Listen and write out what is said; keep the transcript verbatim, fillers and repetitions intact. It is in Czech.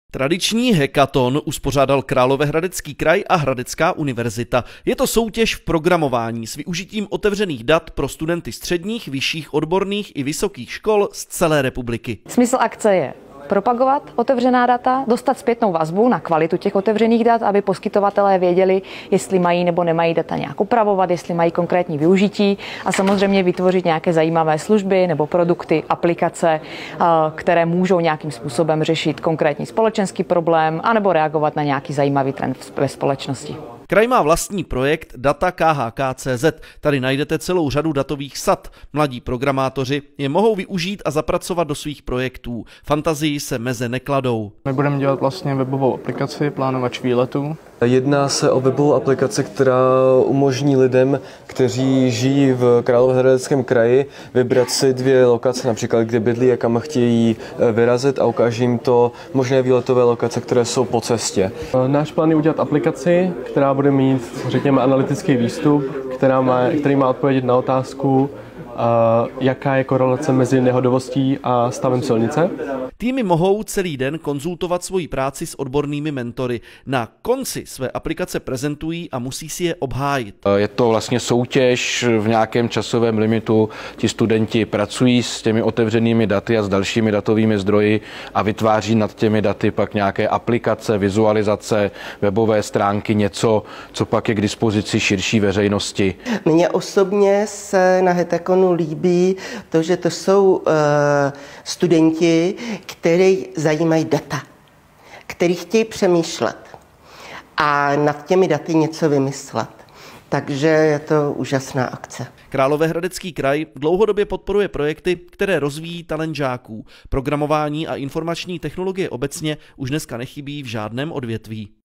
Tradiční hackathon uspořádal Královéhradecký kraj a Hradecká univerzita. Je to soutěž v programování s využitím otevřených dat pro studenty středních, vyšších, odborných i vysokých škol z celé republiky. Smysl akce je propagovat otevřená data, dostat zpětnou vazbu na kvalitu těch otevřených dat, aby poskytovatelé věděli, jestli mají nebo nemají data nějak upravovat, jestli mají konkrétní využití a samozřejmě vytvořit nějaké zajímavé služby nebo produkty, aplikace, které můžou nějakým způsobem řešit konkrétní společenský problém anebo reagovat na nějaký zajímavý trend ve společnosti. Kraj má vlastní projekt Data K H K tečka cé zet. Tady najdete celou řadu datových sad. Mladí programátoři je mohou využít a zapracovat do svých projektů. Fantazii se meze nekladou. My budeme dělat vlastně webovou aplikaci Plánovač výletů. Jedná se o webovou aplikaci, která umožní lidem, kteří žijí v Královéhradeckém kraji, vybrat si dvě lokace, například kde bydlí a kam chtějí vyrazit a ukáže jim to možné výletové lokace, které jsou po cestě. Náš plán je udělat aplikaci, která bude mít, řekněme, analytický výstup, která má, který má odpovědět na otázku, jaká je korelace mezi nehodovostí a stavem silnice. Týmy mohou celý den konzultovat svoji práci s odbornými mentory. Na konci své aplikace prezentují a musí si je obhájit. Je to vlastně soutěž v nějakém časovém limitu. Ti studenti pracují s těmi otevřenými daty a s dalšími datovými zdroji a vytváří nad těmi daty pak nějaké aplikace, vizualizace, webové stránky, něco, co pak je k dispozici širší veřejnosti. Mně osobně se na hackathonu líbí to, že to jsou uh, studenti, kteří zajímají data, kteří chtějí přemýšlet a nad těmi daty něco vymyslet. Takže je to úžasná akce. Královéhradecký kraj dlouhodobě podporuje projekty, které rozvíjí talent žáků. Programování a informační technologie obecně už dneska nechybí v žádném odvětví.